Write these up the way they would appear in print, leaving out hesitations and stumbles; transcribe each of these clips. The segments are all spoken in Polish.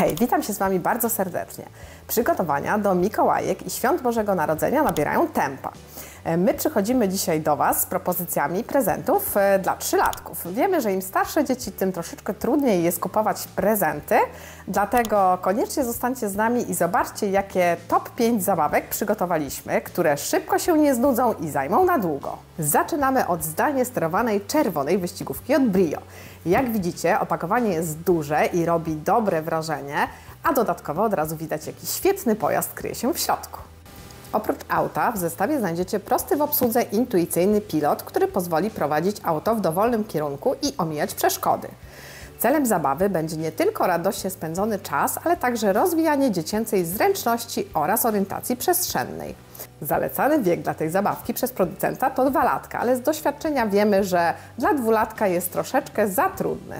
Hej, witam się z Wami bardzo serdecznie. Przygotowania do Mikołajek i Świąt Bożego Narodzenia nabierają tempa. My przychodzimy dzisiaj do Was z propozycjami prezentów dla trzylatków. Wiemy, że im starsze dzieci, tym troszeczkę trudniej jest kupować prezenty, dlatego koniecznie zostańcie z nami i zobaczcie, jakie top 5 zabawek przygotowaliśmy, które szybko się nie znudzą i zajmą na długo. Zaczynamy od zdalnie sterowanej czerwonej wyścigówki od Brio. Jak widzicie, opakowanie jest duże i robi dobre wrażenie, a dodatkowo od razu widać, jaki świetny pojazd kryje się w środku. Oprócz auta w zestawie znajdziecie prosty w obsłudze intuicyjny pilot, który pozwoli prowadzić auto w dowolnym kierunku i omijać przeszkody. Celem zabawy będzie nie tylko radośnie spędzony czas, ale także rozwijanie dziecięcej zręczności oraz orientacji przestrzennej. Zalecany wiek dla tej zabawki przez producenta to 2 latka, ale z doświadczenia wiemy, że dla 2-latka jest troszeczkę za trudny.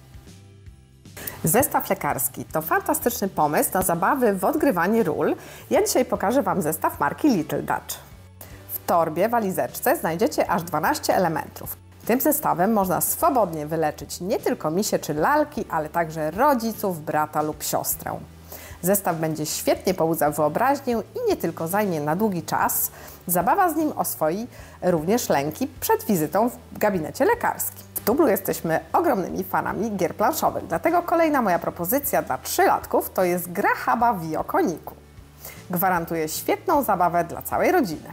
Zestaw lekarski to fantastyczny pomysł na zabawy w odgrywanie ról. Ja dzisiaj pokażę Wam zestaw marki Little Dutch. W torbie, walizeczce znajdziecie aż 12 elementów. Tym zestawem można swobodnie wyleczyć nie tylko misie czy lalki, ale także rodziców, brata lub siostrę. Zestaw będzie świetnie pobudzał wyobraźnię i nie tylko zajmie na długi czas, zabawa z nim oswoi również lęki przed wizytą w gabinecie lekarskim. W Tublu jesteśmy ogromnymi fanami gier planszowych, dlatego kolejna moja propozycja dla 3-latków to jest gra Haba Wio Koniku. Gwarantuje świetną zabawę dla całej rodziny.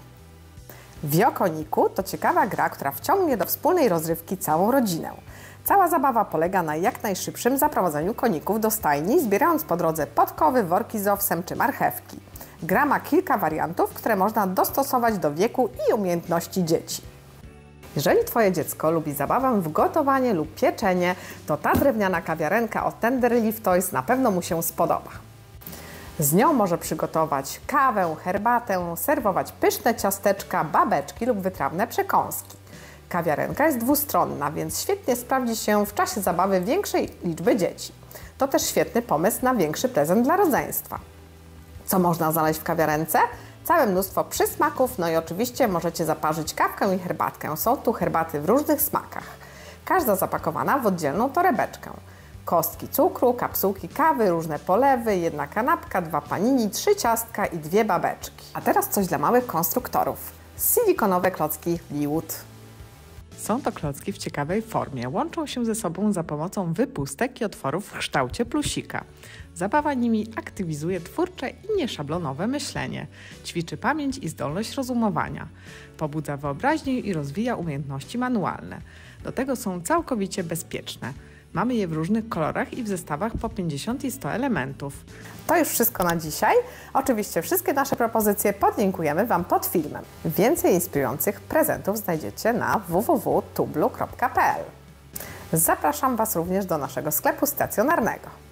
Wio Koniku to ciekawa gra, która wciągnie do wspólnej rozrywki całą rodzinę. Cała zabawa polega na jak najszybszym zaprowadzeniu koników do stajni, zbierając po drodze podkowy, worki z owsem czy marchewki. Gra ma kilka wariantów, które można dostosować do wieku i umiejętności dzieci. Jeżeli Twoje dziecko lubi zabawę w gotowanie lub pieczenie, to ta drewniana kawiarenka od Tender Leaf Toys na pewno mu się spodoba. Z nią może przygotować kawę, herbatę, serwować pyszne ciasteczka, babeczki lub wytrawne przekąski. Kawiarenka jest dwustronna, więc świetnie sprawdzi się w czasie zabawy większej liczby dzieci. To też świetny pomysł na większy prezent dla rodzeństwa. Co można znaleźć w kawiarence? Całe mnóstwo przysmaków, no i oczywiście możecie zaparzyć kawkę i herbatkę. Są tu herbaty w różnych smakach. Każda zapakowana w oddzielną torebeczkę. Kostki cukru, kapsułki kawy, różne polewy, 1 kanapka, 2 panini, 3 ciastka i 2 babeczki. A teraz coś dla małych konstruktorów. Silikonowe klocki Liwood. Są to klocki w ciekawej formie. Łączą się ze sobą za pomocą wypustek i otworów w kształcie plusika. Zabawa nimi aktywizuje twórcze i nieszablonowe myślenie. Ćwiczy pamięć i zdolność rozumowania. Pobudza wyobraźnię i rozwija umiejętności manualne. Do tego są całkowicie bezpieczne. Mamy je w różnych kolorach i w zestawach po 50 i 100 elementów. To już wszystko na dzisiaj. Oczywiście wszystkie nasze propozycje podlinkujemy Wam pod filmem. Więcej inspirujących prezentów znajdziecie na www.tublu.pl. Zapraszam Was również do naszego sklepu stacjonarnego.